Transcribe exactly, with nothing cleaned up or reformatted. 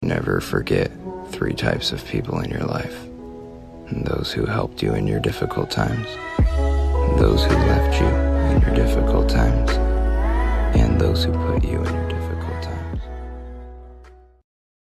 Never forget three types of people in your life. Those who helped you in your difficult times, those who left you in your difficult times, and those who put you in your difficult times.